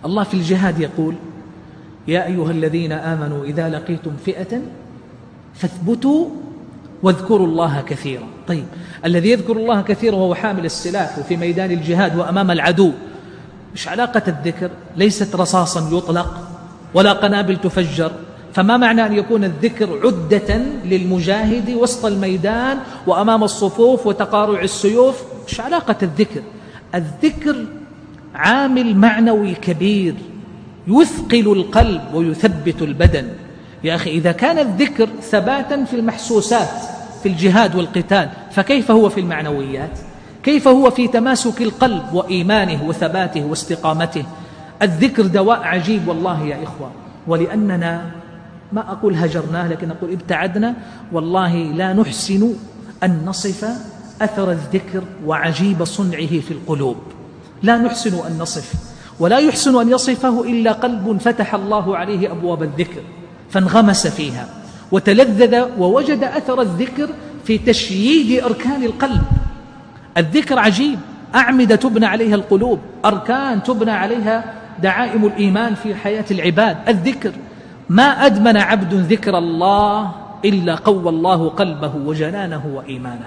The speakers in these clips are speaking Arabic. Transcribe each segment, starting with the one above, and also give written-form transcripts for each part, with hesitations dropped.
الله في الجهاد يقول: يا أيها الذين آمنوا إذا لقيتم فئة فاثبتوا واذكروا الله كثيرا. طيب، الذي يذكر الله كثيرا وهو حامل السلاح وفي ميدان الجهاد وأمام العدو، مش علاقة الذكر؟ ليست رصاصا يطلق ولا قنابل تفجر، فما معنى أن يكون الذكر عدة للمجاهد وسط الميدان وأمام الصفوف وتقارع السيوف؟ مش علاقة الذكر. الذكر عامل معنوي كبير يثقل القلب ويثبت البدن. يا أخي، إذا كان الذكر ثباتا في المحسوسات في الجهاد والقتال، فكيف هو في المعنويات؟ كيف هو في تماسك القلب وإيمانه وثباته واستقامته؟ الذكر دواء عجيب والله يا إخوة. ولأننا، ما أقول هجرناه، لكن أقول ابتعدنا، والله لا نحسن أن نصف أثر الذكر وعجيب صنعه في القلوب. لا نحسن أن نصف، ولا يحسن أن يصفه إلا قلب فتح الله عليه أبواب الذكر فانغمس فيها وتلذذ ووجد أثر الذكر في تشييد أركان القلب. الذكر عجيب، أعمدة تبنى عليها القلوب، أركان تبنى عليها دعائم الإيمان في حياة العباد. الذكر، ما أدمن عبد ذكر الله إلا قوى الله قلبه وجنانه وإيمانه.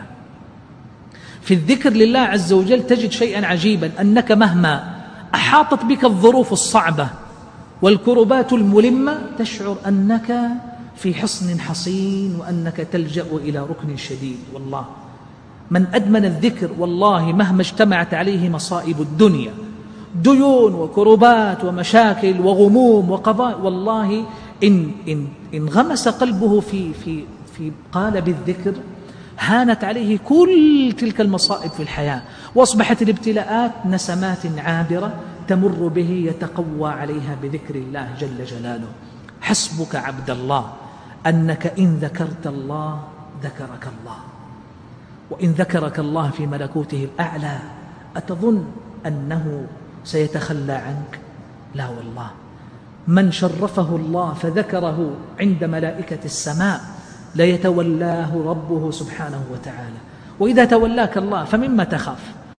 في الذكر لله عز وجل تجد شيئا عجيبا، أنك مهما أحاطت بك الظروف الصعبة والكربات الملمة تشعر أنك في حصن حصين وأنك تلجأ إلى ركن شديد. والله من أدمن الذكر والله مهما اجتمعت عليه مصائب الدنيا، ديون وكربات ومشاكل وغموم وقضاء، والله إن انغمس قلبه في قالب الذكر هانت عليه كل تلك المصائب في الحياة، وأصبحت الابتلاءات نسمات عابرة تمر به يتقوى عليها بذكر الله جل جلاله. حسبك عبد الله أنك إن ذكرت الله ذكرك الله، وإن ذكرك الله في ملكوته الأعلى أتظن أنه سيتخلى عنك؟ لا والله. من شرفه الله فذكره عند ملائكة السماء ليتولاه ربه سبحانه وتعالى. وإذا تولاك الله فمما تخاف؟